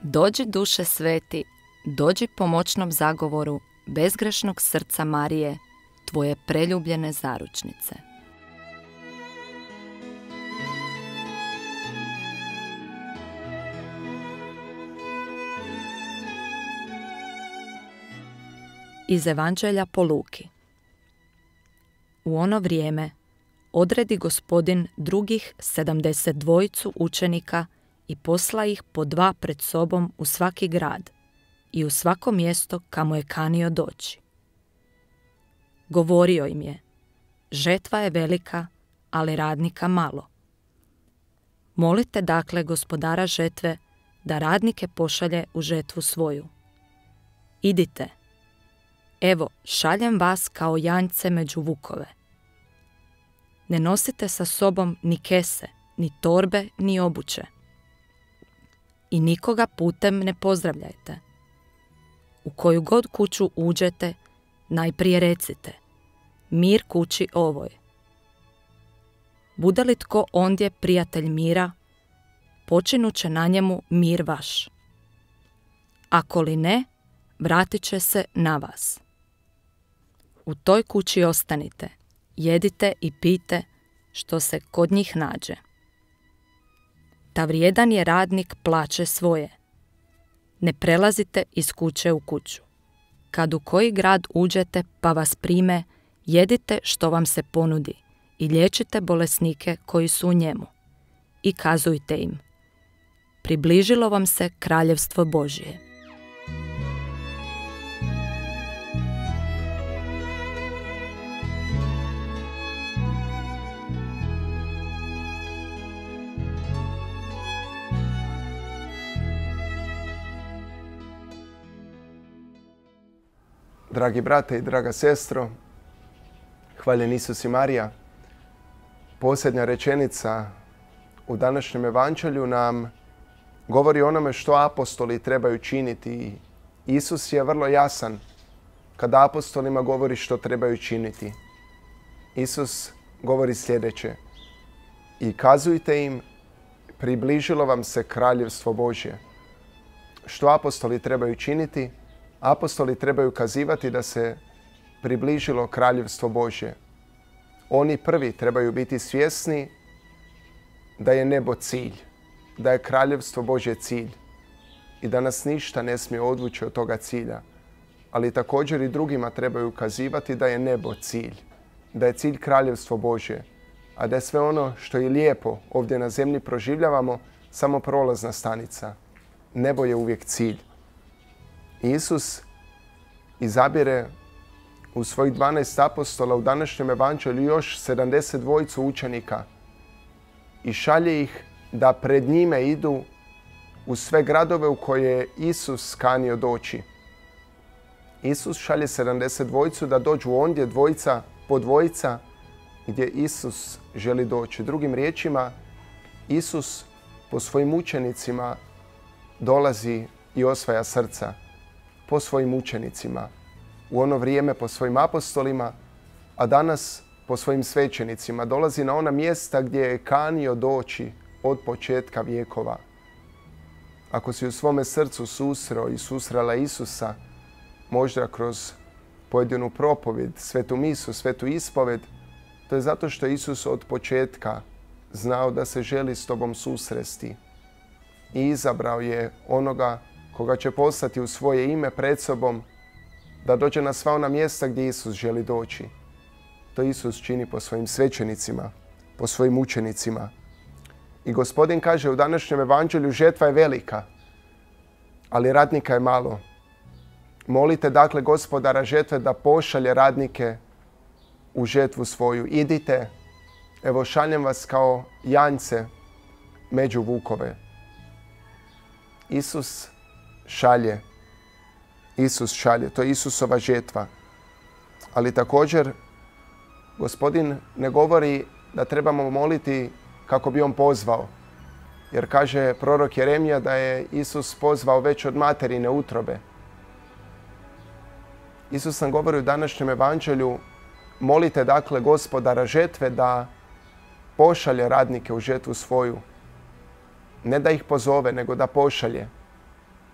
Dođi duše sveti, dođi pomoćnom zagovoru bezgrešnog srca Marije, tvoje preljubljene zaručnice. Iz Evanđelja po Luki. U ono vrijeme odredi Gospodin drugih 72 učenika i posla ih po 2 pred sobom u svaki grad i u svako mjesto kamo je kanio doći. Govorio im je: žetva je velika, ali radnika malo. Molite dakle gospodara žetve da radnike pošalje u žetvu svoju. Idite, evo šaljem vas kao janjce među vukove. Ne nosite sa sobom ni kese, ni torbe, ni obuće. I nikoga putem ne pozdravljajte. U koju god kuću uđete, najprije recite: mir kući ovoj. Bude li tko ondje prijatelj mira, počinut će na njemu mir vaš. Ako li ne, vratit će se na vas. U toj kući ostanite, jedite i pijte što se kod njih nađe. Ta vrijedan je radnik plaće svoje. Ne prelazite iz kuće u kuću. Kad u koji grad uđete pa vas prime, jedite što vam se ponudi i liječite bolesnike koji su u njemu. I kazujte im: približilo vam se kraljevstvo Božje. Dragi brate i draga sestro, hvaljen Isus i Marija. Posljednja rečenica u današnjem evanđelju nam govori o onome što apostoli trebaju činiti. Isus je vrlo jasan kada apostolima govori što trebaju činiti. Isus govori sljedeće: i kazujte im, približilo vam se kraljevstvo Božje. Što apostoli trebaju činiti? Apostoli trebaju kazivati da se približilo kraljevstvo Božje. Oni prvi trebaju biti svjesni da je nebo cilj, da je kraljevstvo Božje cilj i da nas ništa ne smije odvući od toga cilja. Ali također i drugima trebaju kazivati da je nebo cilj, da je cilj kraljevstvo Božje, a da je sve ono što je lijepo ovdje na zemlji proživljavamo samo prolazna stanica. Nebo je uvijek cilj. Isus izabire u svojih 12 apostola u današnjem evanđelju još 72 učenika i šalje ih da pred njime idu u sve gradove u koje je Isus kanio doći. Isus šalje 72 da dođu ondje dvojica po dvojica gdje Isus želi doći. Drugim riječima, Isus po svojim učenicima dolazi i osvaja srca. Po svojim učenicima, u ono vrijeme po svojim apostolima, a danas po svojim svećenicima. Dolazi na ona mjesta gdje je kanio doći od početka vjekova. Ako si u svome srcu susreo i susrela Isusa, možda kroz pojedinu propovjed, svetu misu, svetu ispoved, to je zato što Isus od početka znao da se želi s tobom susresti i izabrao je onoga koga će poslati u svoje ime pred sobom da dođe na sva ona mjesta gdje Isus želi doći. To Isus čini po svojim svećenicima, po svojim učenicima. I Gospodin kaže u današnjem evanđelju: žetva je velika, ali radnika je malo. Molite dakle Gospodara žetve da pošalje radnike u žetvu svoju. Idite, evo šaljem vas kao janjce među vukove. Isus šalje. To je Isusova žetva. Ali također Gospodin ne govori da trebamo moliti kako bi on pozvao. Jer kaže prorok Jeremija da je Isus pozvao već od materine utrobe. Isus nam govori u današnjem evanđelju: molite dakle Gospodara žetve da pošalje radnike u žetvu svoju. Ne da ih pozove, nego da pošalje.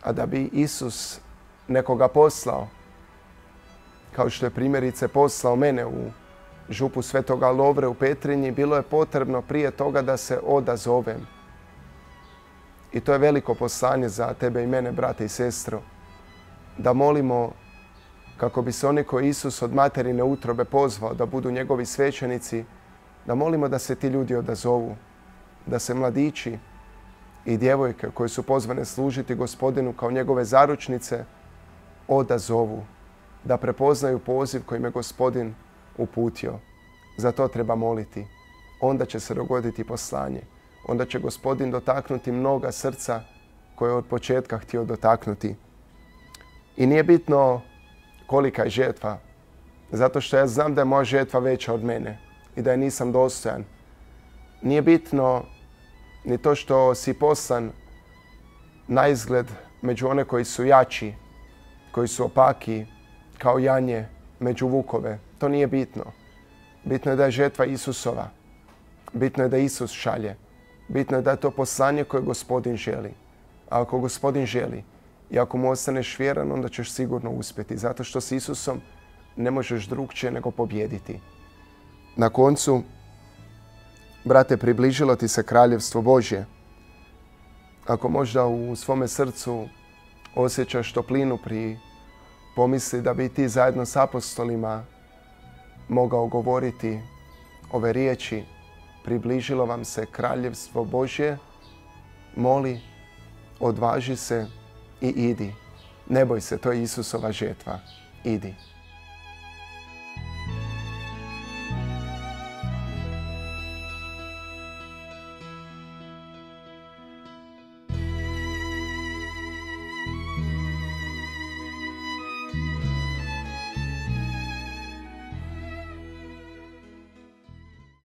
A da bi Isus nekoga poslao, kao što je primjerice poslao mene u župu Svetoga Lovre u Petrinji, bilo je potrebno prije toga da se odazovem. I to je veliko poslanje za tebe i mene, brate i sestro, da molimo kako bi se oni koji Isus od materine utrobe pozvao da budu njegovi svećenici, da molimo da se ti ljudi odazovu, da se mladići i djevojke koji su pozvane služiti Gospodinu kao njegove zaručnice odazovu, da prepoznaju poziv kojim je Gospodin uputio. Za to treba moliti. Onda će se dogoditi poslanje. Onda će Gospodin dotaknuti mnoga srca koje je od početka htio dotaknuti. I nije bitno kolika je žetva, zato što ja znam da je moja žetva veća od mene i da je nisam dostojan. Nije bitno ni to što si poslan na izgled među one koji su jači, koji su opaki, kao janje među vukove. To nije bitno. Bitno je da je žetva Isusova. Bitno je da Isus šalje. Bitno je da je to poslanje koje Gospodin želi. A ako Gospodin želi i ako mu ostaneš vjeran, onda ćeš sigurno uspjeti. Zato što s Isusom ne možeš drugčije nego pobijediti. Na koncu, brate, približilo ti se kraljevstvo Božje. Ako možda u svome srcu osjećaš toplinu pri pomisli da bi ti zajedno s apostolima mogao govoriti ove riječi, približilo vam se kraljevstvo Božje, moli, odvaži se i idi. Ne boj se, to je Isusova žetva. Idi.